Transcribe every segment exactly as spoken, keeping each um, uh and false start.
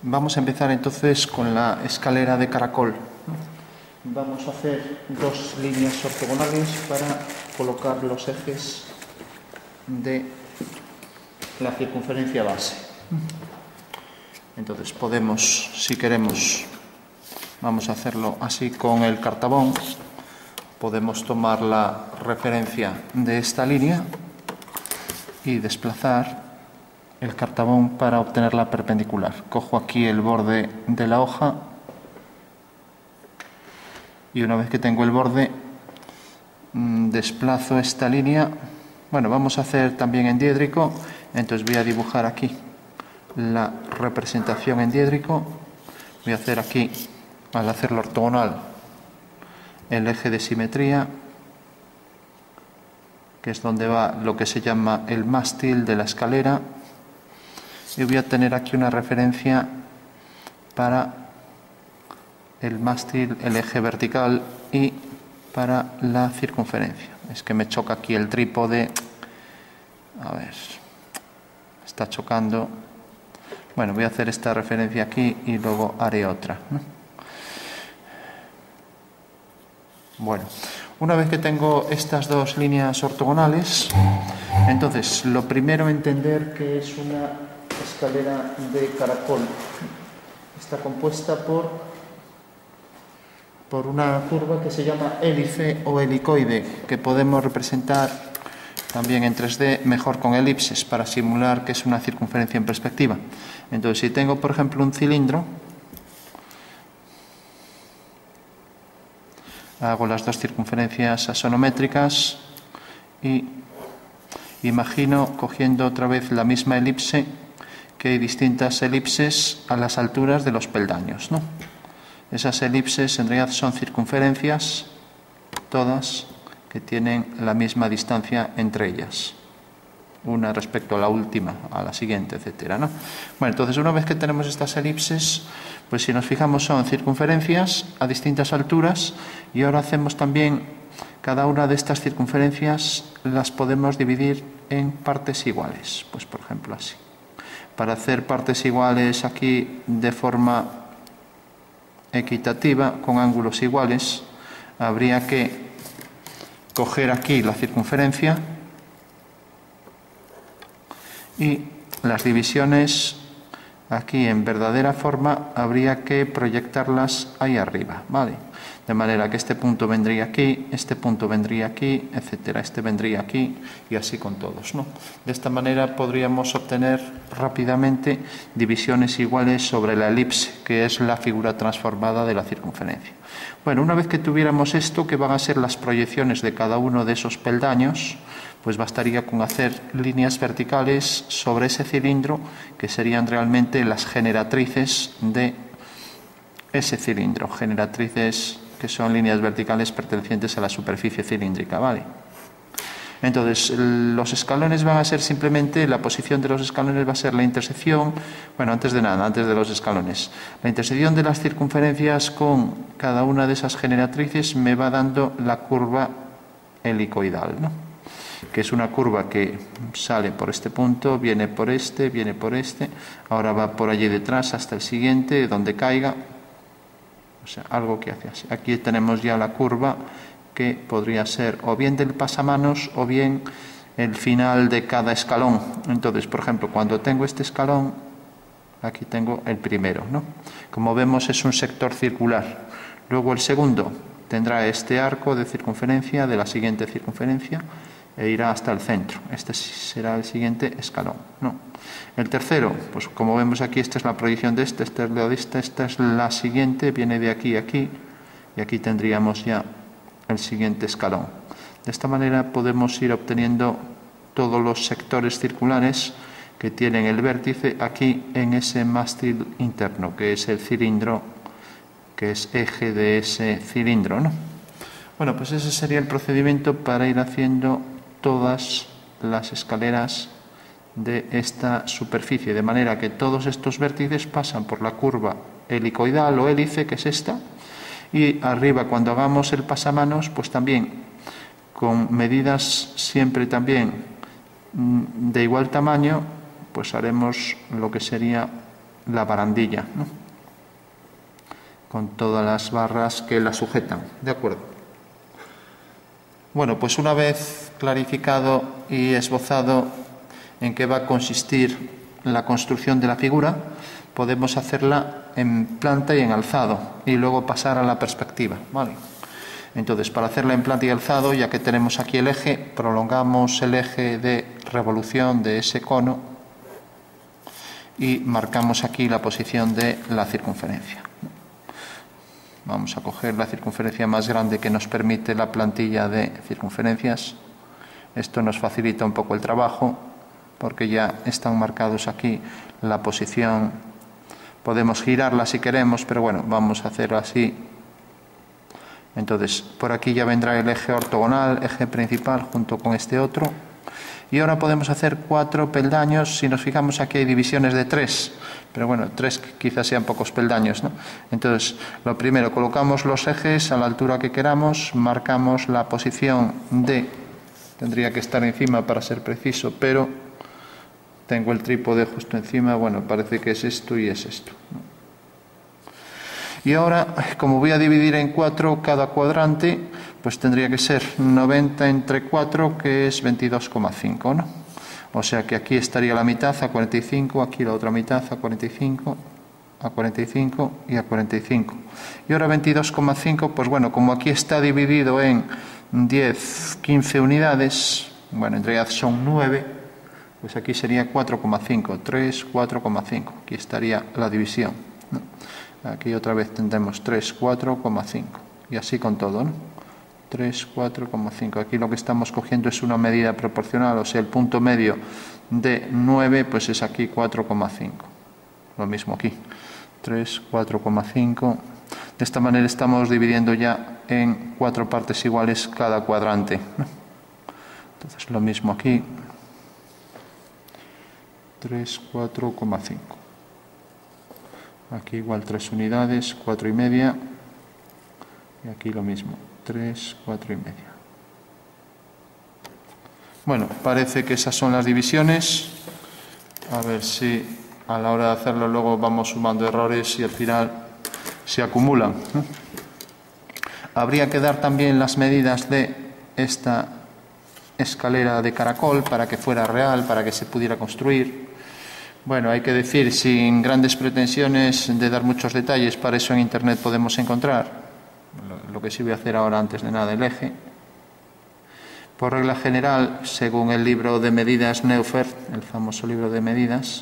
Vamos a empezar entonces con la escalera de caracol. Vamos a hacer dos líneas ortogonales para colocar los ejes de la circunferencia base. Entonces podemos, si queremos, vamos a hacerlo así con el cartabón. Podemos tomar la referencia de esta línea y desplazar el cartabón para obtener la perpendicular. Cojo aquí el borde de la hoja y una vez que tengo el borde mmm, desplazo esta línea. Bueno, vamos a hacer también en diédrico, entonces voy a dibujar aquí la representación en diédrico. Voy a hacer aquí, al hacerlo ortogonal, el eje de simetría, que es donde va lo que se llama el mástil de la escalera. Y voy a tener aquí una referencia para el mástil, el eje vertical y para la circunferencia. Es que me choca aquí el trípode. A ver, está chocando. Bueno, voy a hacer esta referencia aquí y luego haré otra, ¿no? Bueno, una vez que tengo estas dos líneas ortogonales, entonces lo primero entender que es una escalera de caracol. Está compuesta por, por una curva que se llama hélice o helicoide, que podemos representar también en tres D mejor con elipses para simular que es una circunferencia en perspectiva. Entonces, si tengo, por ejemplo, un cilindro, hago las dos circunferencias axonométricas y imagino, cogiendo otra vez la misma elipse, que hay distintas elipses a las alturas de los peldaños, ¿no? Esas elipses en realidad son circunferencias, todas, que tienen la misma distancia entre ellas, una respecto a la última, a la siguiente, etcétera, ¿no? Bueno, entonces una vez que tenemos estas elipses, pues si nos fijamos son circunferencias a distintas alturas, y ahora hacemos también cada una de estas circunferencias, las podemos dividir en partes iguales, pues por ejemplo así. Para hacer partes iguales aquí de forma equitativa, con ángulos iguales, habría que coger aquí la circunferencia y las divisiones aquí en verdadera forma habría que proyectarlas ahí arriba, ¿vale? De manera que este punto vendría aquí, este punto vendría aquí, etcétera, este vendría aquí y así con todos, ¿no? De esta manera podríamos obtener rápidamente divisiones iguales sobre la elipse, que es la figura transformada de la circunferencia. Bueno, una vez que tuviéramos esto, que van a ser las proyecciones de cada uno de esos peldaños, pues bastaría con hacer líneas verticales sobre ese cilindro, que serían realmente las generatrices de ese cilindro, generatrices que son líneas verticales pertenecientes a la superficie cilíndrica, ¿vale? Entonces, los escalones van a ser simplemente, la posición de los escalones va a ser la intersección, bueno, antes de nada, antes de los escalones, la intersección de las circunferencias con cada una de esas generatrices me va dando la curva helicoidal, ¿no? Que es una curva que sale por este punto, viene por este, viene por este, ahora va por allí detrás hasta el siguiente, donde caiga. O sea, algo que hace así. Aquí tenemos ya la curva que podría ser o bien del pasamanos o bien el final de cada escalón. Entonces, por ejemplo, cuando tengo este escalón, aquí tengo el primero, ¿no? Como vemos, es un sector circular. Luego el segundo tendrá este arco de circunferencia de la siguiente circunferencia e irá hasta el centro. Este será el siguiente escalón, ¿no? El tercero, pues como vemos aquí, esta es la proyección de este, este es la de esta, esta es la siguiente, viene de aquí a aquí, y aquí tendríamos ya el siguiente escalón. De esta manera podemos ir obteniendo todos los sectores circulares que tienen el vértice aquí en ese mástil interno, que es el cilindro, que es eje de ese cilindro, ¿no? Bueno, pues ese sería el procedimiento para ir haciendo todas las escaleras de esta superficie, de manera que todos estos vértices pasan por la curva helicoidal o hélice, que es esta, y arriba, cuando hagamos el pasamanos, pues también con medidas siempre también de igual tamaño, pues haremos lo que sería la barandilla, ¿no? Con todas las barras que la sujetan, ¿de acuerdo? Bueno, pues una vez clarificado y esbozado en qué va a consistir la construcción de la figura, podemos hacerla en planta y en alzado y luego pasar a la perspectiva, ¿vale? Entonces, para hacerla en planta y alzado, ya que tenemos aquí el eje, prolongamos el eje de revolución de ese cono y marcamos aquí la posición de la circunferencia. Vamos a coger la circunferencia más grande que nos permite la plantilla de circunferencias. Esto nos facilita un poco el trabajo porque ya están marcados aquí la posición. Podemos girarla si queremos, pero bueno, vamos a hacerlo así. Entonces, por aquí ya vendrá el eje ortogonal, eje principal, junto con este otro. Y ahora podemos hacer cuatro peldaños. Si nos fijamos, aquí hay divisiones de tres. Pero bueno, tres quizás sean pocos peldaños, ¿no? Entonces, lo primero, colocamos los ejes a la altura que queramos, marcamos la posición de... Tendría que estar encima para ser preciso, pero tengo el trípode justo encima. Bueno, parece que es esto y es esto, ¿no? Y ahora, como voy a dividir en cuatro cada cuadrante, pues tendría que ser noventa entre cuatro, que es veintidós coma cinco, ¿no? O sea que aquí estaría la mitad a cuarenta y cinco, aquí la otra mitad a cuarenta y cinco, a cuarenta y cinco y a cuarenta y cinco. Y ahora veintidós coma cinco, pues bueno, como aquí está dividido en diez, quince unidades, bueno, en realidad son nueve, pues aquí sería cuatro coma cinco, tres, cuatro coma cinco. Aquí estaría la división, ¿no? Aquí otra vez tendremos tres, cuatro coma cinco. Y así con todo, ¿no? tres, cuatro coma cinco. Aquí lo que estamos cogiendo es una medida proporcional, o sea, el punto medio de nueve, pues es aquí cuatro coma cinco. Lo mismo aquí. tres, cuatro coma cinco. De esta manera estamos dividiendo ya en cuatro partes iguales cada cuadrante, ¿no? Entonces lo mismo aquí. tres, cuatro coma cinco. Aquí igual tres unidades, cuatro y media. Y aquí lo mismo, tres, cuatro y media. Bueno, parece que esas son las divisiones. A ver si a la hora de hacerlo luego vamos sumando errores y al final se acumulan, ¿no? Habría que dar también las medidas de esta escalera de caracol para que fuera real, para que se pudiera construir. Bueno, hay que decir, sin grandes pretensiones de dar muchos detalles, para eso en Internet podemos encontrar. Lo que sí voy a hacer ahora, antes de nada, el eje. Por regla general, según el libro de medidas Neufert, el famoso libro de medidas,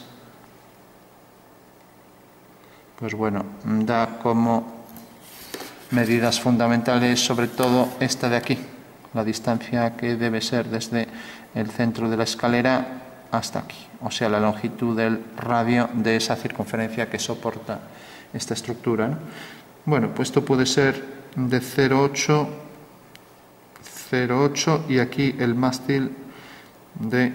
pues bueno, da como medidas fundamentales, sobre todo esta de aquí, la distancia que debe ser desde el centro de la escalera hasta aquí, o sea, la longitud del radio de esa circunferencia que soporta esta estructura, ¿no? Bueno, pues esto puede ser de cero coma ocho, cero coma ocho y aquí el mástil de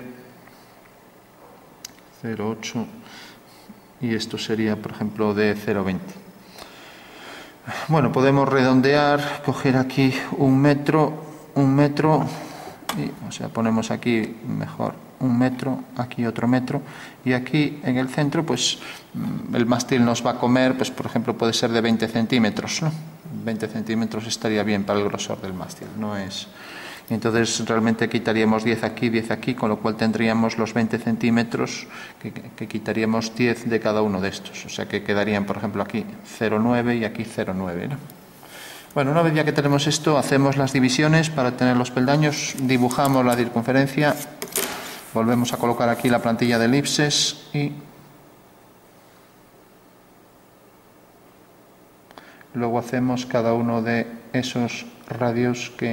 cero coma ocho y esto sería, por ejemplo, de cero coma veinte. Bueno, podemos redondear, coger aquí un metro, un metro, y, o sea, ponemos aquí mejor un metro, aquí otro metro, y aquí en el centro, pues el mástil nos va a comer, pues por ejemplo puede ser de veinte centímetros, ¿no? veinte centímetros estaría bien para el grosor del mástil, no es... Y entonces realmente quitaríamos diez aquí, diez aquí, con lo cual tendríamos los veinte centímetros, que, que quitaríamos diez de cada uno de estos, o sea que quedarían, por ejemplo, aquí cero coma nueve y aquí cero coma nueve, ¿no? Bueno, una vez ya que tenemos esto, hacemos las divisiones para tener los peldaños, dibujamos la circunferencia, volvemos a colocar aquí la plantilla de elipses y luego hacemos cada uno de esos radios que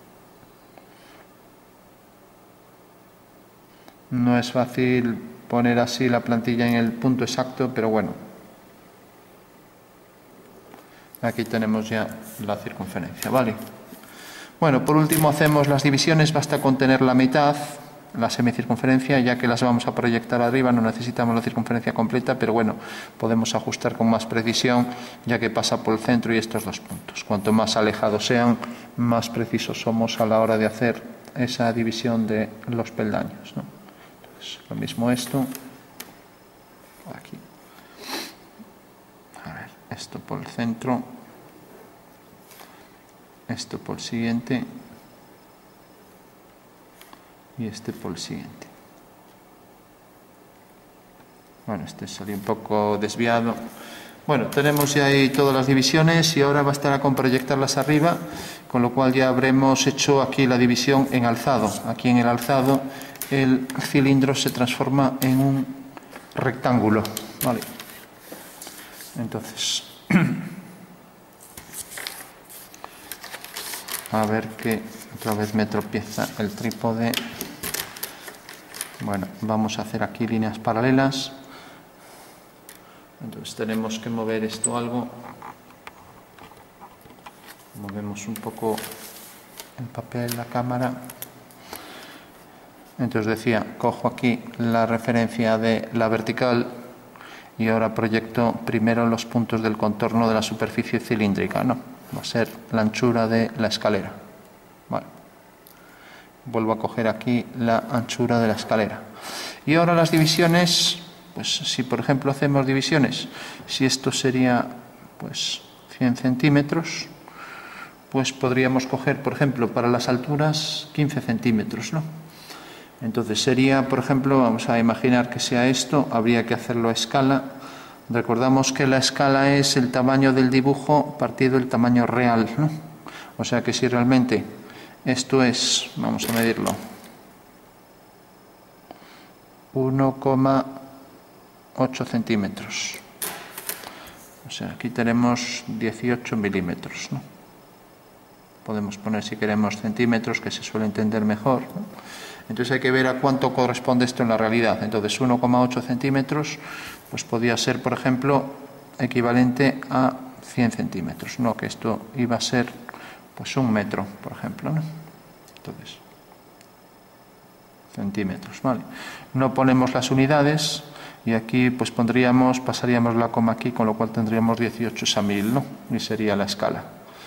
no es fácil poner así la plantilla en el punto exacto, pero bueno, aquí tenemos ya la circunferencia, ¿vale? Bueno, por último hacemos las divisiones, basta con tener la mitad, la semicircunferencia, ya que las vamos a proyectar arriba, no necesitamos la circunferencia completa, pero bueno, podemos ajustar con más precisión, ya que pasa por el centro y estos dos puntos. Cuanto más alejados sean, más precisos somos a la hora de hacer esa división de los peldaños, ¿no? Entonces, lo mismo esto, aquí. esto por el centro, esto por el siguiente y este por el siguiente. Bueno, este salió un poco desviado. Bueno, tenemos ya ahí todas las divisiones y ahora bastará con proyectarlas arriba, con lo cual ya habremos hecho aquí la división en alzado. Aquí en el alzado el cilindro se transforma en un rectángulo, ¿vale? Entonces, a ver que otra vez me tropieza el trípode. Bueno, vamos a hacer aquí líneas paralelas. Entonces tenemos que mover esto algo. Movemos un poco el papel, la cámara. Entonces decía, cojo aquí la referencia de la vertical y ahora proyecto primero los puntos del contorno de la superficie cilíndrica, ¿no? Va a ser la anchura de la escalera. Vale. Vuelvo a coger aquí la anchura de la escalera. Y ahora las divisiones, pues si por ejemplo hacemos divisiones, si esto sería pues cien centímetros, pues podríamos coger, por ejemplo, para las alturas quince centímetros, ¿no? Entonces sería, por ejemplo, vamos a imaginar que sea esto, habría que hacerlo a escala. Recordamos que la escala es el tamaño del dibujo partido del tamaño real, ¿no? O sea que si realmente esto es, vamos a medirlo, uno coma ocho centímetros. O sea, aquí tenemos dieciocho milímetros, ¿no? Podemos poner, si queremos, centímetros, que se suele entender mejor, ¿no? Entonces hay que ver a cuánto corresponde esto en la realidad. Entonces uno coma ocho centímetros pues podría ser, por ejemplo, equivalente a cien centímetros, ¿no? Que esto iba a ser pues un metro, por ejemplo, ¿no? Entonces, centímetros, ¿vale? No ponemos las unidades y aquí pues pondríamos, pasaríamos la coma aquí, con lo cual tendríamos dieciocho a mil, ¿no? Y sería la escala.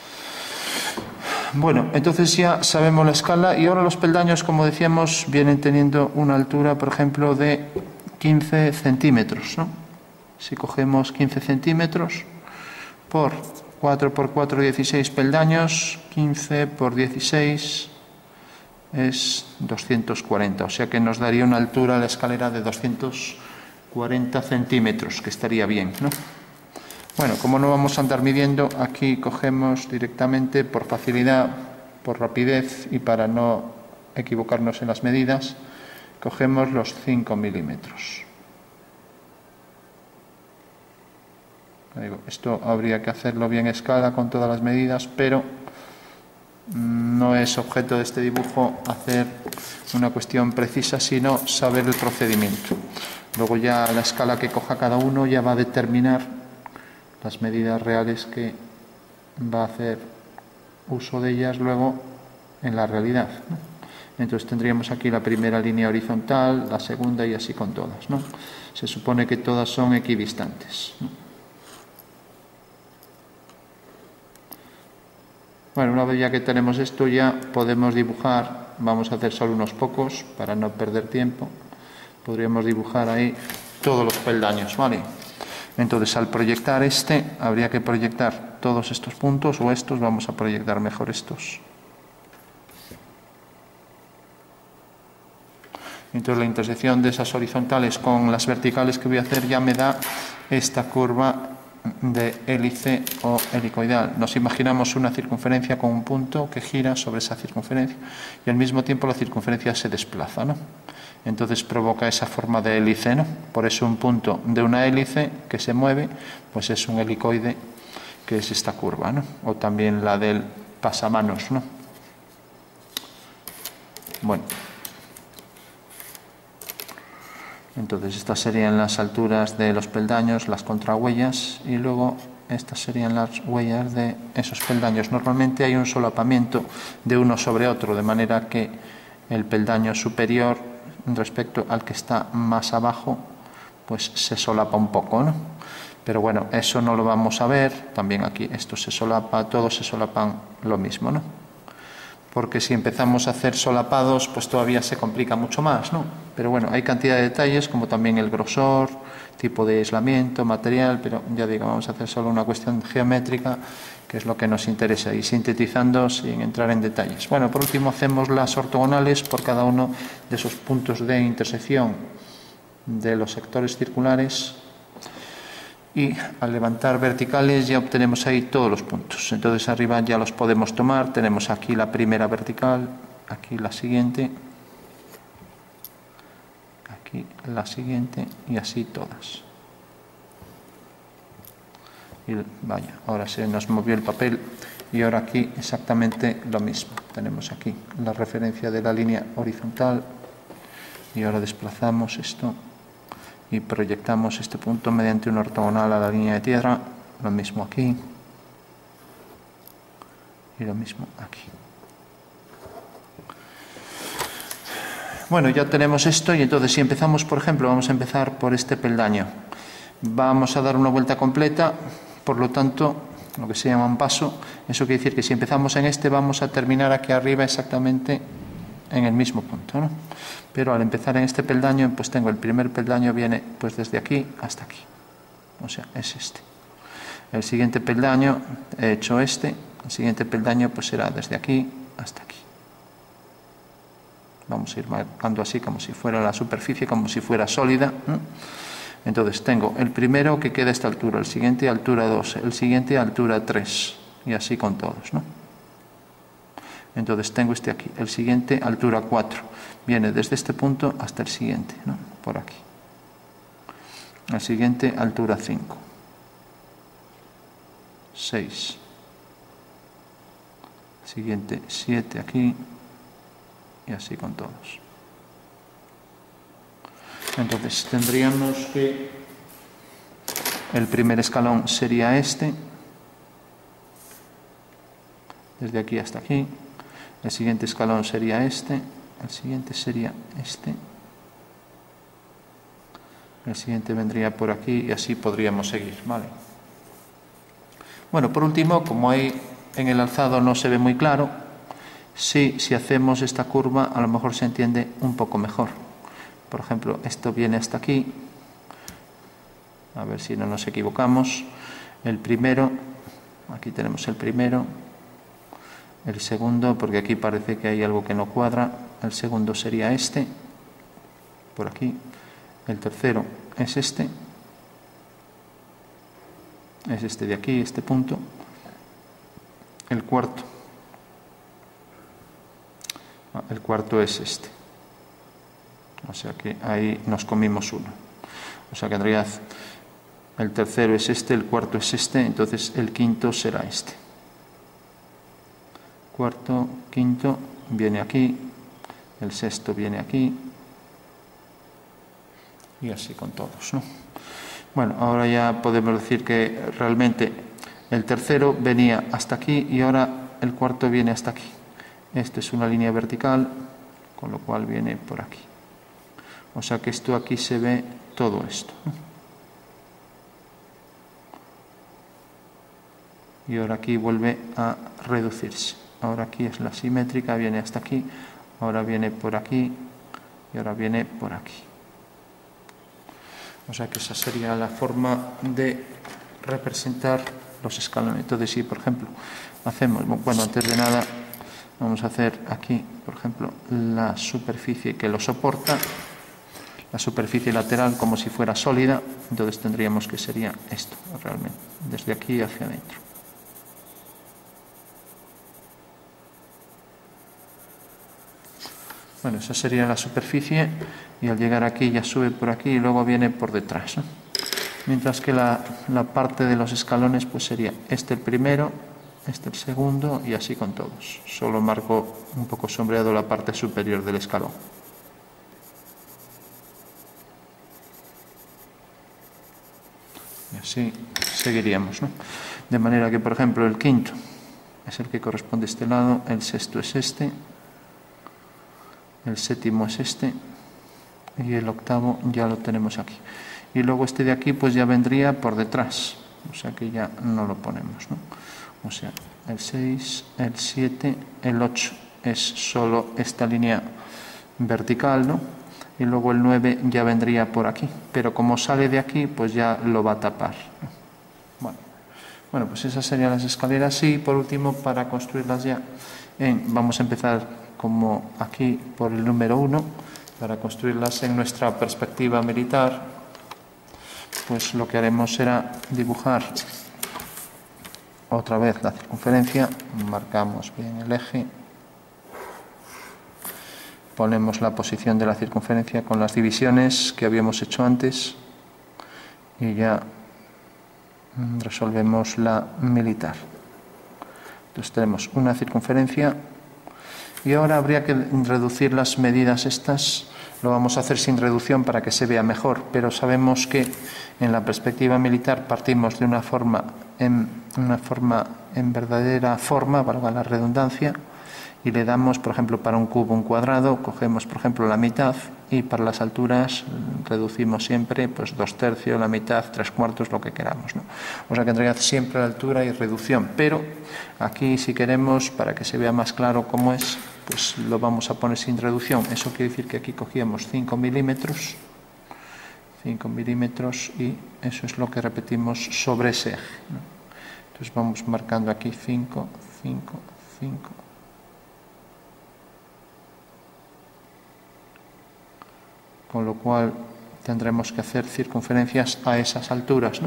Bueno, entonces ya sabemos la escala y ahora los peldaños, como decíamos, vienen teniendo una altura, por ejemplo, de quince centímetros, ¿no? Si cogemos quince centímetros por cuatro por cuatro, dieciséis peldaños, quince por dieciséis es doscientos cuarenta, o sea que nos daría una altura a la escalera de doscientos cuarenta centímetros, que estaría bien, ¿no? Bueno, como no vamos a andar midiendo, aquí cogemos directamente por facilidad, por rapidez y para no equivocarnos en las medidas, cogemos los cinco milímetros. Esto habría que hacerlo bien a escala con todas las medidas, pero no es objeto de este dibujo hacer una cuestión precisa, sino saber el procedimiento. Luego ya la escala que coja cada uno ya va a determinar las medidas reales que va a hacer uso de ellas luego en la realidad, ¿no? Entonces tendríamos aquí la primera línea horizontal, la segunda y así con todas, ¿no? Se supone que todas son equidistantes, ¿no? Bueno, una vez ya que tenemos esto, ya podemos dibujar, vamos a hacer solo unos pocos para no perder tiempo. Podríamos dibujar ahí todos los peldaños, ¿vale? Entonces, al proyectar este, habría que proyectar todos estos puntos, o estos, vamos a proyectar mejor estos. Entonces, la intersección de esas horizontales con las verticales que voy a hacer ya me da esta curva de hélice o helicoidal. Nos imaginamos una circunferencia con un punto que gira sobre esa circunferencia y al mismo tiempo la circunferencia se desplaza, ¿no? Entonces provoca esa forma de hélice, ¿no? Por eso un punto de una hélice que se mueve, pues es un helicoide, que es esta curva, ¿no? O también la del pasamanos, ¿no? Bueno. Entonces estas serían las alturas de los peldaños, las contrahuellas, y luego estas serían las huellas de esos peldaños. Normalmente hay un solapamiento de uno sobre otro, de manera que el peldaño superior respecto al que está más abajo pues se solapa un poco, ¿no? Pero bueno, eso no lo vamos a ver. También aquí esto se solapa, todos se solapan lo mismo, ¿no? porque si empezamos a hacer solapados, pues todavía se complica mucho más, ¿no? Pero bueno, hay cantidad de detalles, como también el grosor, tipo de aislamiento, material, pero ya digo, vamos a hacer solo una cuestión geométrica, que es lo que nos interesa, y sintetizando sin entrar en detalles. Bueno, por último hacemos las ortogonales por cada uno de esos puntos de intersección de los sectores circulares, y al levantar verticales ya obtenemos ahí todos los puntos. Entonces arriba ya los podemos tomar, tenemos aquí la primera vertical, aquí la siguiente, aquí la siguiente, y así todas. Y vaya, ahora se nos movió el papel, y ahora aquí exactamente lo mismo. Tenemos aquí la referencia de la línea horizontal, y ahora desplazamos esto y proyectamos este punto mediante una ortogonal a la línea de tierra. Lo mismo aquí y lo mismo aquí. Bueno, ya tenemos esto, y entonces si empezamos, por ejemplo, vamos a empezar por este peldaño. Vamos a dar una vuelta completa, por lo tanto, lo que se llama un paso. Eso quiere decir que si empezamos en este, vamos a terminar aquí arriba exactamente en el mismo punto, ¿no? Pero al empezar en este peldaño, pues tengo el primer peldaño, viene pues desde aquí hasta aquí, o sea, es este. El siguiente peldaño, he hecho este, el siguiente peldaño pues será desde aquí hasta aquí. Vamos a ir marcando así como si fuera la superficie, como si fuera sólida, ¿no? Entonces tengo el primero que queda a esta altura, el siguiente a altura dos, el siguiente a altura tres, y así con todos, ¿no? Entonces tengo este aquí, el siguiente altura cuatro, viene desde este punto hasta el siguiente, ¿no? Por aquí. El siguiente altura cinco, seis, el siguiente siete aquí, y así con todos. Entonces tendríamos que el primer escalón sería este, desde aquí hasta aquí. El siguiente escalón sería este, el siguiente sería este, el siguiente vendría por aquí, y así podríamos seguir, ¿vale? Bueno, por último, como ahí en el alzado no se ve muy claro, sí, si hacemos esta curva a lo mejor se entiende un poco mejor. Por ejemplo, esto viene hasta aquí, a ver si no nos equivocamos. El primero, aquí tenemos el primero, el segundo, porque aquí parece que hay algo que no cuadra, el segundo sería este, por aquí, el tercero es este, es este de aquí, este punto, el cuarto, el cuarto es este, o sea que ahí nos comimos uno, o sea que en realidad el tercero es este, el cuarto es este, entonces el quinto será este. Cuarto, quinto, viene aquí, el sexto viene aquí, y así con todos, ¿no? Bueno, ahora ya podemos decir que realmente el tercero venía hasta aquí, y ahora el cuarto viene hasta aquí. Esto es una línea vertical, con lo cual viene por aquí. O sea que esto aquí se ve todo esto, ¿no? Y ahora aquí vuelve a reducirse. Ahora aquí es la simétrica, viene hasta aquí, ahora viene por aquí, y ahora viene por aquí. O sea que esa sería la forma de representar los escalones. Entonces, si por ejemplo hacemos, bueno, antes de nada vamos a hacer aquí, por ejemplo, la superficie que lo soporta, la superficie lateral como si fuera sólida, entonces tendríamos que sería esto realmente, desde aquí hacia adentro. Bueno, esa sería la superficie, y al llegar aquí ya sube por aquí y luego viene por detrás, ¿no? Mientras que la, la parte de los escalones pues sería este el primero, este el segundo, y así con todos. Solo marco un poco sombreado la parte superior del escalón. Y así seguiríamos, ¿no? De manera que, por ejemplo, el quinto es el que corresponde a este lado, el sexto es este, el séptimo es este, y el octavo ya lo tenemos aquí. Y luego este de aquí pues ya vendría por detrás, o sea que ya no lo ponemos, ¿no? O sea, el seis, el siete, el ocho es solo esta línea vertical, ¿no? Y luego el nueve ya vendría por aquí, pero como sale de aquí, pues ya lo va a tapar. Bueno, bueno pues esas serían las escaleras. Y por último, para construirlas ya, en, vamos a empezar como aquí por el número uno, para construirlas en nuestra perspectiva militar. Pues lo que haremos será dibujar otra vez la circunferencia, marcamos bien el eje, ponemos la posición de la circunferencia con las divisiones que habíamos hecho antes y ya resolvemos la militar. Entonces tenemos una circunferencia y ahora habría que reducir las medidas estas. Lo vamos a hacer sin reducción para que se vea mejor, pero sabemos que en la perspectiva militar partimos de una forma en, una forma en verdadera forma, valga la redundancia, y le damos, por ejemplo, para un cubo un cuadrado, cogemos, por ejemplo, la mitad, y para las alturas reducimos siempre pues dos tercios, la mitad, tres cuartos, lo que queramos, ¿no? O sea que tendría siempre la altura y reducción, pero aquí si queremos, para que se vea más claro cómo es, pues lo vamos a poner sin reducción. Eso quiere decir que aquí cogíamos cinco milímetros, cinco milímetros, y eso es lo que repetimos sobre ese eje, ¿no? Entonces vamos marcando aquí cinco, cinco, cinco. Con lo cual tendremos que hacer circunferencias a esas alturas, ¿no?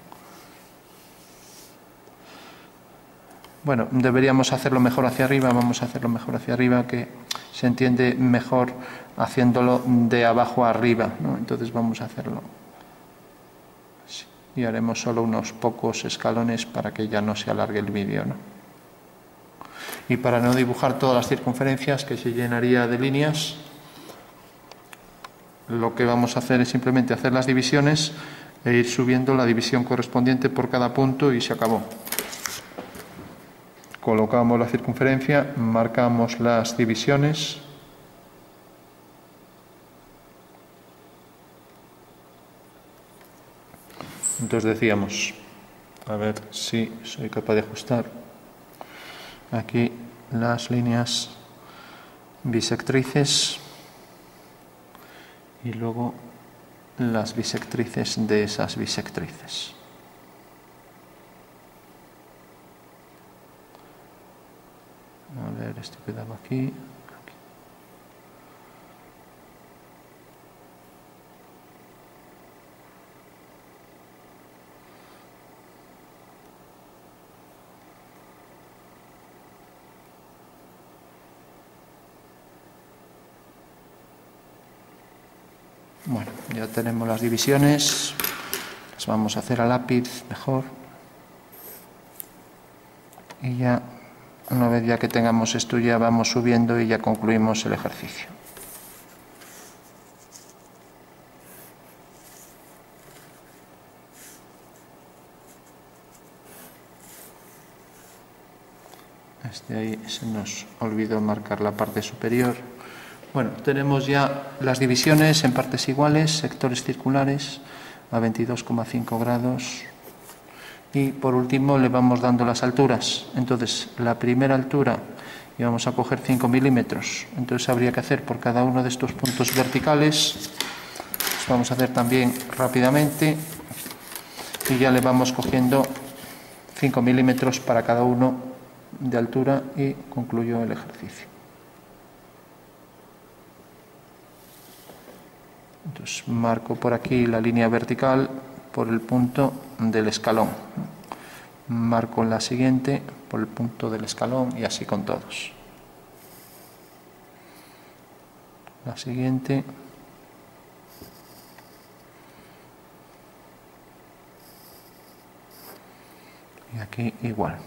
Bueno, deberíamos hacerlo mejor hacia arriba, vamos a hacerlo mejor hacia arriba, que se entiende mejor haciéndolo de abajo a arriba, ¿no? Entonces vamos a hacerlo así. Y haremos solo unos pocos escalones para que ya no se alargue el vídeo, ¿no? Y para no dibujar todas las circunferencias, que se llenaría de líneas, lo que vamos a hacer es simplemente hacer las divisiones e ir subiendo la división correspondiente por cada punto y se acabó. Colocamos la circunferencia, marcamos las divisiones. Entonces decíamos, a ver si soy capaz de ajustar aquí las líneas bisectrices y luego las bisectrices de esas bisectrices. A ver, esto quedaba aquí. aquí. Bueno, ya tenemos las divisiones, las vamos a hacer a lápiz mejor. Y ya, una vez ya que tengamos esto, ya vamos subiendo y ya concluimos el ejercicio. Este ahí se nos olvidó marcar la parte superior. Bueno, tenemos ya las divisiones en partes iguales, sectores circulares a veintidós coma cinco grados. Y por último le vamos dando las alturas. Entonces, la primera altura, y vamos a coger cinco milímetros. Entonces habría que hacer por cada uno de estos puntos verticales. Los vamos a hacer también rápidamente. Y ya le vamos cogiendo cinco milímetros para cada uno de altura y concluyo el ejercicio. Entonces marco por aquí la línea vertical por el punto del escalón. Marco la siguiente por el punto del escalón y así con todos. La siguiente. Y aquí igual.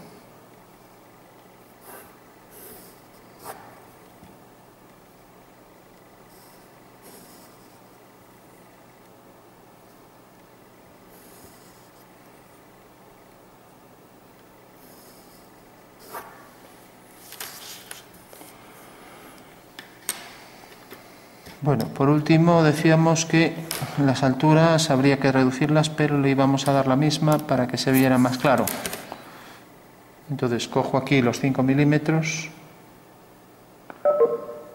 Bueno, por último decíamos que las alturas habría que reducirlas, pero le íbamos a dar la misma para que se viera más claro. Entonces cojo aquí los cinco milímetros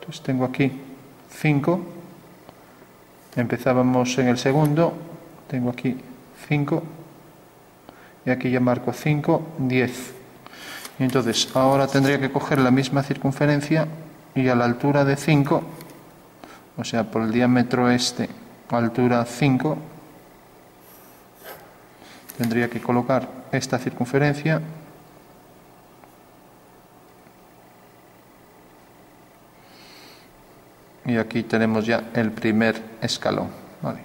Entonces tengo aquí cinco, empezábamos en el segundo, tengo aquí cinco, y aquí ya marco cinco, diez. Y entonces ahora tendría que coger la misma circunferencia y a la altura de cinco, o sea, por el diámetro este, altura cinco, tendría que colocar esta circunferencia y aquí tenemos ya el primer escalón, ¿vale?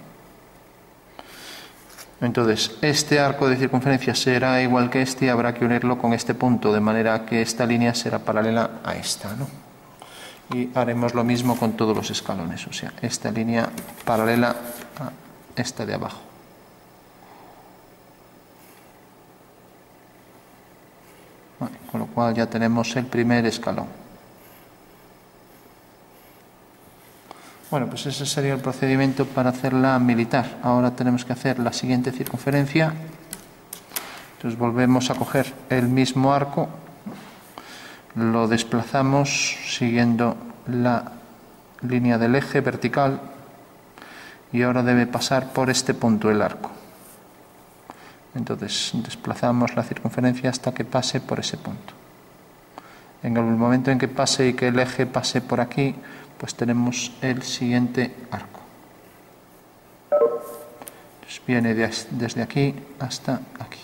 Entonces este arco de circunferencia será igual que este y habrá que unirlo con este punto, de manera que esta línea será paralela a esta, ¿no? Y haremos lo mismo con todos los escalones, o sea, esta línea paralela a esta de abajo. Vale, con lo cual ya tenemos el primer escalón. Bueno, pues ese sería el procedimiento para hacerla militar. Ahora tenemos que hacer la siguiente circunferencia. Entonces volvemos a coger el mismo arco, lo desplazamos siguiendo la línea del eje vertical y ahora debe pasar por este punto el arco. Entonces desplazamos la circunferencia hasta que pase por ese punto. En el momento en que pase y que el eje pase por aquí, pues tenemos el siguiente arco. Entonces viene desde aquí hasta aquí.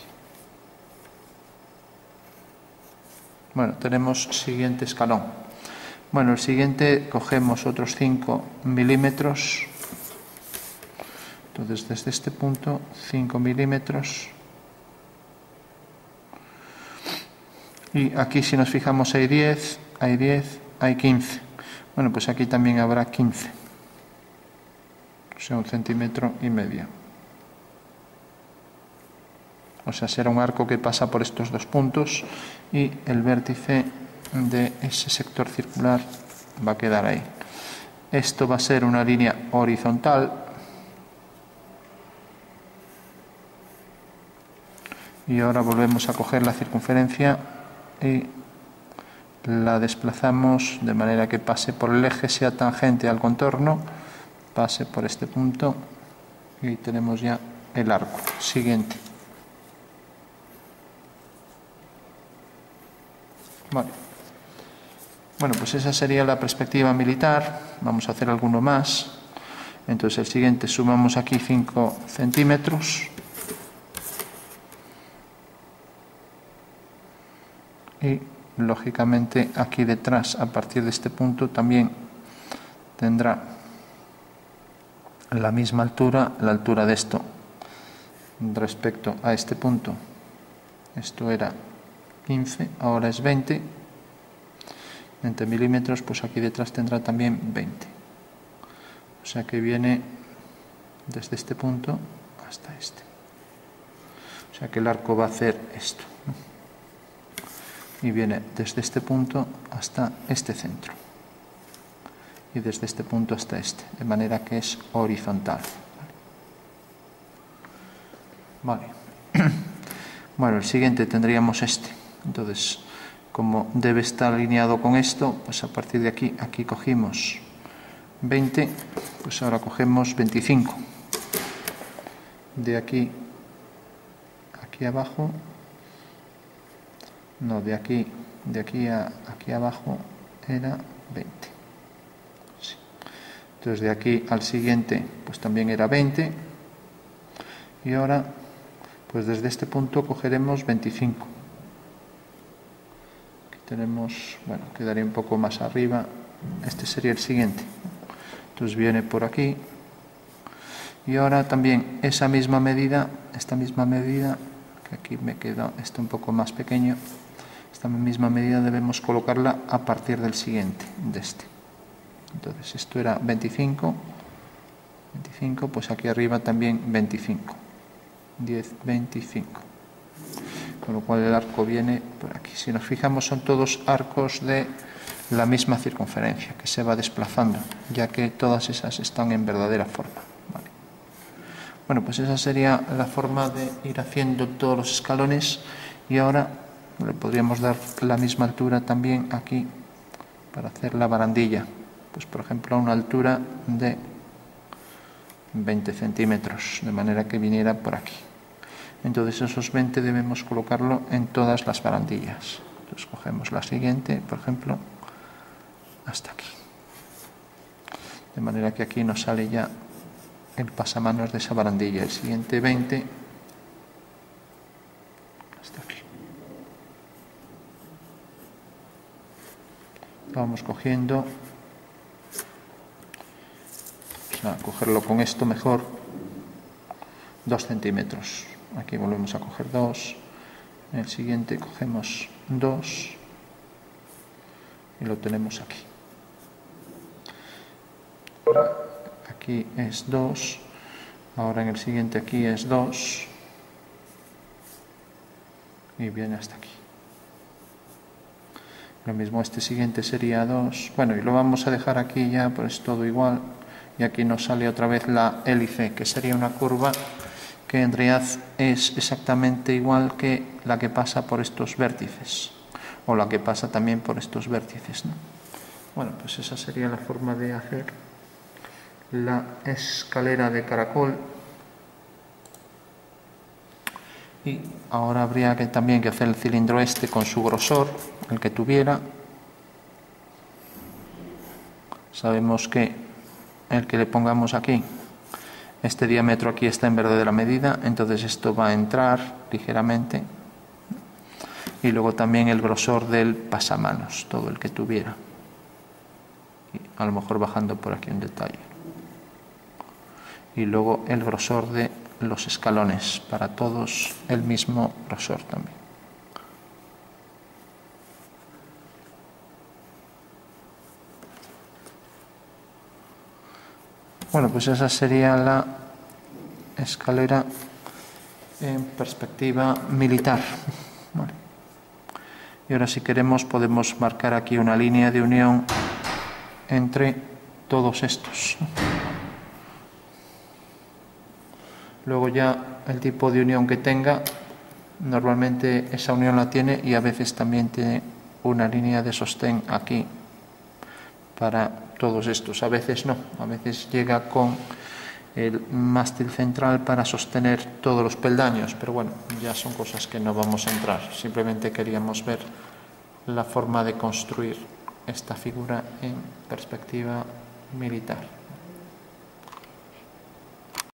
Bueno, tenemos siguiente escalón. Bueno, el siguiente cogemos otros cinco milímetros. Entonces desde este punto cinco milímetros. Y aquí si nos fijamos hay diez, hay diez, hay quince. Bueno, pues aquí también habrá quince, o sea, un centímetro y medio. O sea, será un arco que pasa por estos dos puntos y el vértice de ese sector circular va a quedar ahí. Esto va a ser una línea horizontal y ahora volvemos a coger la circunferencia y la desplazamos de manera que pase por el eje, sea tangente al contorno, pase por este punto y tenemos ya el arco siguiente. Vale. Bueno, pues esa sería la perspectiva militar. Vamos a hacer alguno más. Entonces el siguiente, sumamos aquí cinco centímetros y lógicamente aquí detrás, a partir de este punto, también tendrá la misma altura, la altura de esto respecto a este punto. Esto era quince, ahora es veinte. veinte milímetros, pues aquí detrás tendrá también veinte. O sea que viene desde este punto hasta este. O sea que el arco va a hacer esto, ¿no? Y viene desde este punto hasta este centro y desde este punto hasta este, de manera que es horizontal. Vale. Bueno, el siguiente tendríamos este. Entonces, como debe estar alineado con esto, pues a partir de aquí, aquí cogimos veinte, pues ahora cogemos veinticinco. De aquí, aquí abajo. No, de aquí, de aquí a aquí abajo era veinte. Sí. Entonces de aquí al siguiente pues también era veinte. Y ahora pues desde este punto cogeremos veinticinco. Aquí tenemos, bueno, quedaría un poco más arriba. Este sería el siguiente. Entonces viene por aquí. Y ahora también esa misma medida, esta misma medida, que aquí me queda esto un poco más pequeño. Esta misma medida debemos colocarla a partir del siguiente, de este. Entonces esto era veinticinco, veinticinco, pues aquí arriba también veinticinco, diez, veinticinco. Con lo cual el arco viene por aquí. Si nos fijamos son todos arcos de la misma circunferencia, que se va desplazando, ya que todas esas están en verdadera forma. Vale. Bueno, pues esa sería la forma de ir haciendo todos los escalones y ahora le podríamos dar la misma altura también aquí para hacer la barandilla. pues por ejemplo a una altura de veinte centímetros, de manera que viniera por aquí. Entonces esos veinte debemos colocarlo en todas las barandillas. Entonces cogemos la siguiente, por ejemplo, hasta aquí. De manera que aquí nos sale ya el pasamanos de esa barandilla. El siguiente veinte hasta aquí. Lo vamos cogiendo. A cogerlo con esto mejor, dos centímetros. Aquí volvemos a coger dos. En el siguiente cogemos dos y lo tenemos aquí. Aquí es dos. Ahora en el siguiente aquí es dos y viene hasta aquí. Lo mismo este siguiente sería dos. Bueno, y lo vamos a dejar aquí ya, pues todo igual. Y aquí nos sale otra vez la hélice, que sería una curva que en realidad es exactamente igual que la que pasa por estos vértices, o la que pasa también por estos vértices, ¿no? Bueno, pues esa sería la forma de hacer la escalera de caracol. Y ahora habría que también que hacer el cilindro este con su grosor, el que tuviera. Sabemos que el que le pongamos aquí, este diámetro aquí está en verdadera medida, entonces esto va a entrar ligeramente. Y luego también el grosor del pasamanos, todo el que tuviera. Y a lo mejor bajando por aquí un detalle. Y luego el grosor de los escalones, para todos el mismo grosor también. Bueno, pues esa sería la escalera en perspectiva militar. Vale. Y ahora si queremos podemos marcar aquí una línea de unión entre todos estos. Luego ya el tipo de unión que tenga, normalmente esa unión la tiene, y a veces también tiene una línea de sostén aquí para todos estos. A veces no, a veces llega con el mástil central para sostener todos los peldaños, pero bueno, ya son cosas que no vamos a entrar. Simplemente queríamos ver la forma de construir esta figura en perspectiva militar.